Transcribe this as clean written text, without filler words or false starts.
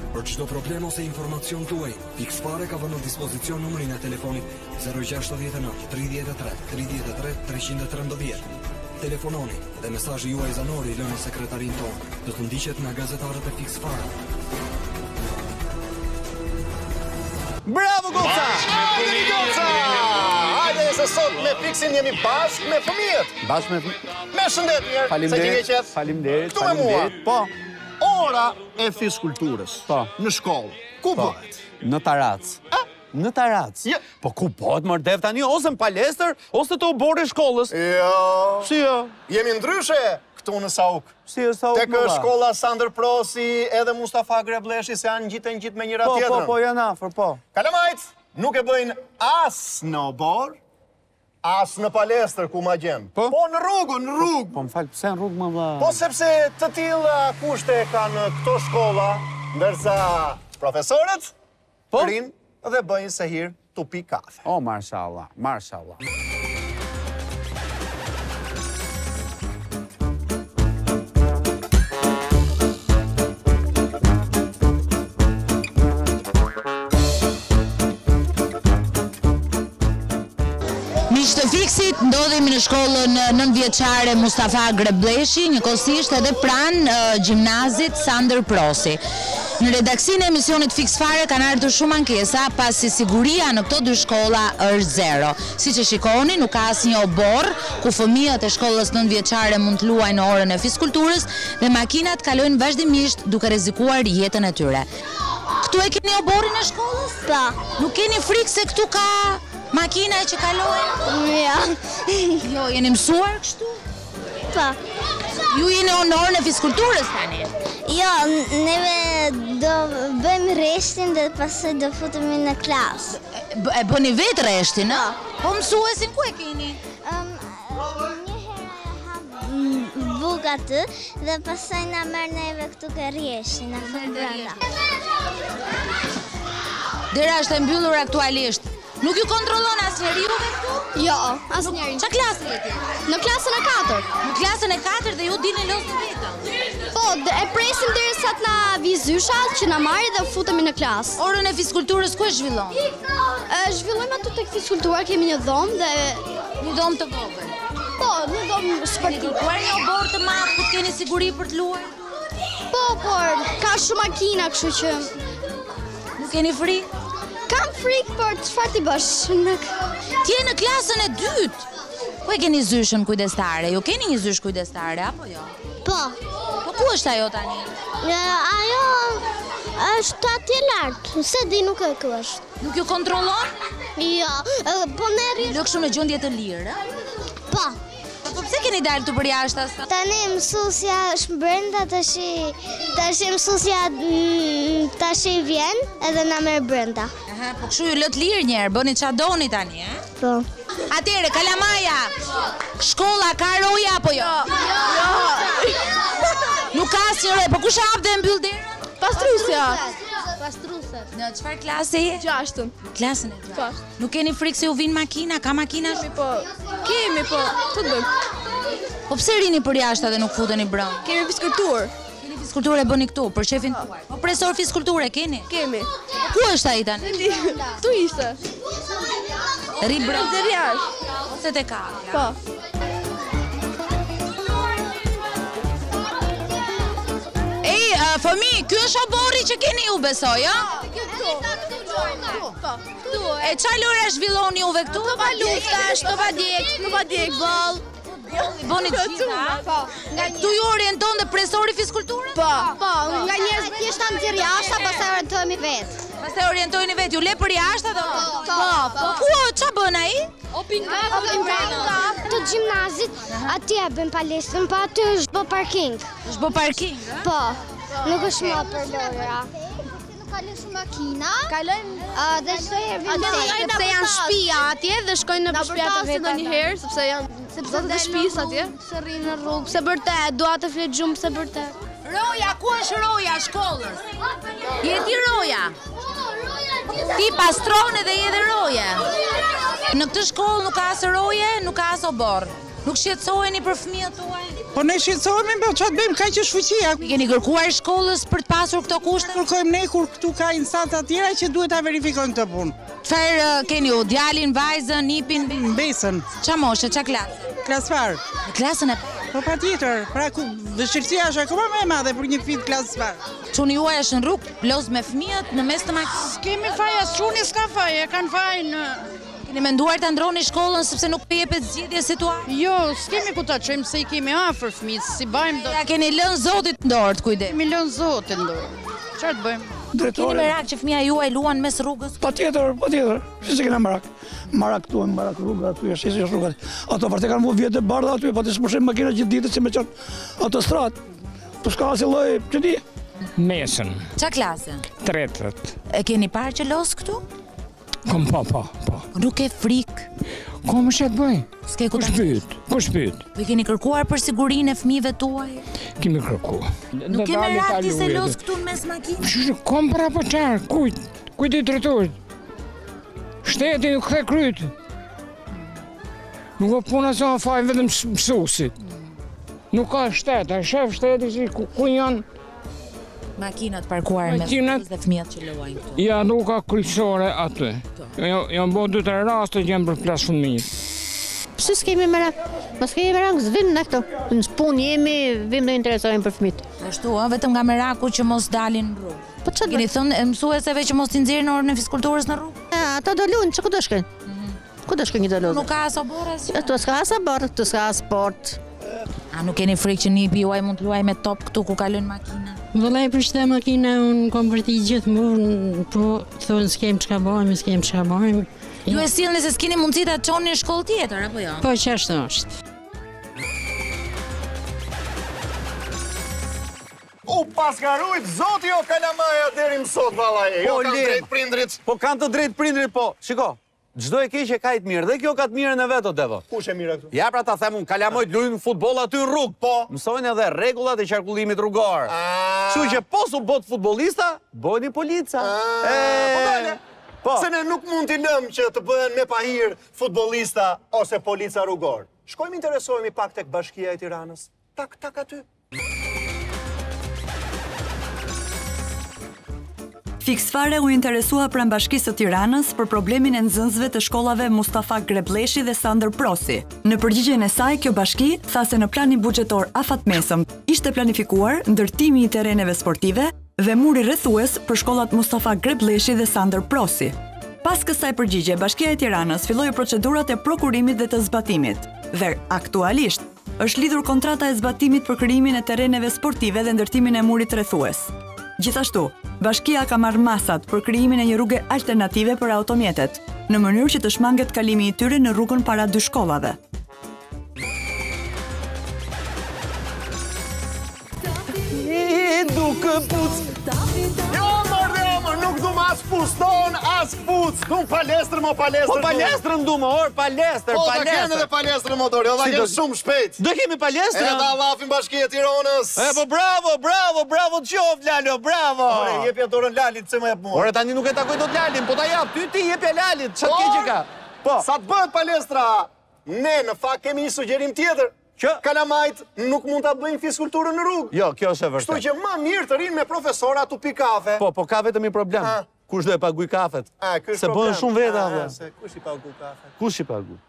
Për çdo problem ose informacion tuaj, Fixfare ka vënë në dispozicion numrin e telefonit 069 33 33 313. Telefononi dhe mesazhi juaj zanori lënë në sekretarin tonë do të ndiqet nga gazetarët e Fixfare. Bravo Goca! Goca! Hajde se sot me Fixin jemi bashkë me fëmijët. Bashkë me fëmijët. Me shëndet njerë. Faleminderit. Këtu me mua. Po. Ora e fiskulturës. Po. Në shkollë. Ku bëhet? Në Tarac. Në Tarac. Ja. Po ku bëhet mërë dev tani, ose në palestër, ose të obore shkollës. Jo. Si jo? Jemi ndryshe këtu në Sauk. Si e Sauk Tek shkolla Sander Prosi edhe Mustafa Grebleshi se janë gjithë me njëra tjetrën. Po, janë afër, po. Kalamajt nuk e bëjnë as në obor, as në palestër ku ma gjenë. Po në rrugë. Po më falë, pse në rrugë më vla? Po sepse të tilla kushte kanë këto shkolla, ndërsa profesorët rinë dhe bëjnë se hirë tupi kafe. O, marshallah, marshallah. Miqtë të Fixit, ndodhemi në shkollën 9-vjeçare Mustafa Grebleshi, njëkohësisht edhe pranë gjimnazit Sander Prosi. Në redaksinë e emisionit Fixfare kanë ardhur shumë ankesa, pasi siguria në këto dy shkolla është zero. Siç e shikoni, nuk ka asnjë obor ku fëmijët e shkollës 9-vjeçare mund të luajnë në orën e fiskulturës dhe makinat kalojnë vazhdimisht duke rrezikuar jetën e tyre. Këtu e keni oborin e shkollës? Po. Nuk keni frikë se këtu ka makina që kalojnë? Jo. Jo, jeni mësuar kështu? Po. Ju jeni në orën e fiskulturës tani? Jo, neve do bëjmë reshtin dhe pastaj do futemi në klasë. E bëni vetë reshtin, a? Po mësuesin ku e keni? Buk aty dhe pastaj na merr neve këtu ke rjeshtin, na fut brenda. Dera është e mbyllur aktualisht. Nuk ju kontrollon asnjëri juve këtu? Jo, asnjëri. Çfarë klase jeni? Në klasën e 4. Në klasën e 4 dhe ju dini losën vetëm? Po, e presim derisa të na vi zysha që na marrë dhe futemi në klasë. Orën e fiskulturës ku e zhvillon? Zhvillojmë aty tek fiskultura, kemi një dhomë dhe një dhomë të vogël. Po, një dhomë sportive. Ku një obor të madh ku keni siguri për të luajtur? Po, por ka shumë makina, kështu që nuk keni frikë? Kam frikë, por çfarë ti bësh? Ti je në klasën e 2. Po e keni zyshën kujdestare? Ju keni një zysh kujdestare apo jo? Po. Po ku është ajo tani? Ajo është atje lart, se di nuk e ku është. Nuk ju kontrollon? Jo, po ne rrim. Lë kështu në gjendje të lirë? Po. Po pse keni dalë këtu për jashtë? Tani mësuesja është brenda, tash mësuesja tash vjen edhe na merr brenda. Aha, po kështu ju lë të lirë njerë, bëni ç'a doni tani, e? Po. Atëre, Kalamaja, shkolla ka roja apo jo? Jo. Nuk ka asnjë roje, po kush hap dhe mbyll derën? Pastrusja. Pastruset. Në çfarë klase je? 6. Klasën e 6. Nuk keni frikë se ju vin makina? Ka makina? Kemi, po. Ç'të bëjmë? Po pse rini për jashtë dhe nuk futeni brenda? Kemi fiskulturë. Keni fiskulturë e bëni këtu për shefin tuaj. Po profesor fiskulture keni? Kemi. Ku është ai tani? Tu ishte. Ri brenda jashtë. Ose te ka? Po. Fëmi, ky është oborri që keni ju besoj, a? E çfarë lore zhvilloni juve këtu? Topa luftash, topa djeg, boll. Bëni gjitha? Po. Nga këtu ju orienton dhe profesori fiskulturës? Po, nga njerëz thjesht ta nxjerr jashtë, pastaj orientohemi vetë. Pastaj orientojeni vetë, ju le për jashtë atë? Po. Ku ç'a bën ai? Të gjimnazit, atje bën palestrën, po aty është bë parking. Është bë parking? Po. Nuk është më për lojra. Nuk ka lëshu makina. Kalojmë dhe çdo herë vjen. Sepse janë shtëpia atje dhe shkojnë në shtëpiat e veta ndonjëherë, sepse janë të shtëpisë atje. Se rrinë në rrugë, se vërtet, dua të flet gjumë se vërtet. Roja, ku është roja shkollës? Je ti roja? Ti pastrone dhe je dhe roje. Në këtë shkollë nuk ka as roje, nuk ka as obor. Nuk shqetësoheni për fëmijët tuaj? Po ne shqetësohemi, po çfarë bëjmë, ka që shfuqia. Keni kërkuar shkollës për të pasur këto kushte? Kërkojmë ne kur këtu ka instanca tjera që duhet ta verifikojnë këtë punë. Çfarë keni u, djalin, vajzën, nipin? Besën, Qa moshe, qa klasë? klasë farë. Klasën e Po patjetër, pra vështirësia është akoma më e madhe për një fëmijë klasë farë. Çuni juaj është në rrugë, plos me fëmijët në mes të makinës. Kemi faj, as çuni s'ka faj, e kanë faj në... Keni menduar ta ndroni shkollën sepse nuk jepet zgjidhje situatës? Jo, s'kemi ku ta çojmë se I kemi afër fëmijët, si bajmë do. Ja keni lënë Zotit dorë, kujdes. Kemi lënë Zotin dorë. Çfarë të bëjmë? Keni merak që fëmia juaj luan mes rrugës? Patjetër, si kena merak. Marak këtu, marak rruga aty, si rrugat. Ato vërtet kanë vjetë të bardha aty, po të spushim makina gjithë ditën si me çon autostradë. Po s'ka asnjë lloj, që di. Mesën, Qa klasë? tretët. E keni parë që los këtu? Po. Nuk e frikë? Ko më shetë bëj? S'ke ku ta... Kush pyet? Do keni kërkuar për sigurinë e fëmijëve tuaj? Kemi kërku. Nuk ke merak ti se los këtu në mes makinës? Kom pra po qarë, kujt I drejtohet? Shteti nuk the kryt. Nuk o puna se në faj vetëm mësusit. Nuk ka shtet, a shef shteti si ku janë. Makinat parkuar me Makinat- dhe fëmijët që luajnë këtu. Ja, nuk ka kryqësore aty. Janë bo 2-3 raste që janë për plas fëmijët. Pse s'kemi merak? Mos kemi merak, s'vim në këto. Në punë jemi, vim do interesojmë për fëmijët. Ashtu, vetëm nga meraku që mos dalin në rrugë. Po çfarë? Keni thënë mësueseve që mos t'i nxjerrin orën e fizkulturës në rrugë? Ato do luajnë, çka do shkojnë? Ku do shkojnë do luajnë? Nuk ka as oborë as gjë. Ato s'ka as abort, ato s'ka as sport. A nuk keni frikë që nipi juaj mund të luaj me top këtu ku kalon makina? Vëllai për shtë makina, unë kom vërti gjithmonë, po thonë s'kem çka bëjmë. Ju e sillni se s'keni mundësi ta çoni në shkollë tjetër apo jo? Po që ashtu është. U paskarujt zoti o kalamaja deri më sot vallaje. Jo kanë drejt prindrit. Po kanë të drejt prindrit, po. Shiko, çdo e keq e ka të mirë dhe kjo ka të mirën e vet o Devo. Kush e mira këtu? Ja pra ta them unë, kalamojt luajnë futboll aty në rrugë. Po. Mësojnë edhe rregullat e qarkullimit rrugor. Kështu që po su bot futbollista, bëni polica. Po dale. Po. Se ne nuk mund t'i lëmë që të bëhen me pahir futbollista ose polica rrugor. Shkojmë interesohemi pak tek Bashkia e Tiranës. Tak aty. Fiksfare u interesua pranë Bashkisë së Tiranës për problemin e nxënësve të shkollave Mustafa Grebleshi dhe Sander Prosi. Në përgjigjen e saj, kjo bashki tha se në planin buxhetor afatmesëm ishte planifikuar ndërtimi I terreneve sportive dhe muri rrethues për shkollat Mustafa Grebleshi dhe Sander Prosi. Pas kësaj përgjigje, Bashkia e Tiranës filloi procedurat e prokurimit dhe të zbatimit. Dhe aktualisht është lidhur kontrata e zbatimit për krijimin e terreneve sportive dhe ndërtimin e murit rrethues. Gjithashtu, Bashkia ka marrë masat për krijimin e një rruge alternative për automjetet, në mënyrë që të shmanget kalimi I tyre në rrugën para dy shkollave. Jo, mërë, nuk du ma as puston, as kpuc. Du palestër, mo palestër. Po palestrën du më, orë, palestër, Po, ta kene dhe palestër, motor, jo da kene shumë shpejt. Do kemi palestrën? E da lafin Bashkia e Tiranës. E po bravo të qoftë, Lalo, bravo. Ore, jepja dorën Lalit, se më jep mua. Ore, tani nuk e takoj dot Lalin, po ta jap, ty jepja Lalit, çfarë ke që ka? Po. Sa të bëhet palestra, ne në fakt kemi një sugjerim tjetër. Që kalamajt nuk mund ta bëjnë fizkulturën në rrugë. Jo, kjo është e vërtetë. Kështu që më mirë të rinë me profesora tu pi kafe. Po ka vetëm një problem. Kush do e paguaj kafet? Se bëhen shumë veta. Kush I pagu kafe? Kush I pagu?